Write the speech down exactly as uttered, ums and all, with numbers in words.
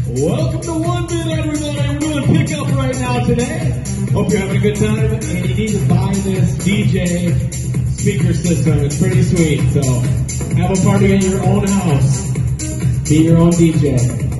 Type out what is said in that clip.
Welcome to One Bit, everybody. We're doing pickup right now today. Hope you're having a good time, and you need to buy this D J speaker system. It's pretty sweet, so have a party in your own house. Be your own D J.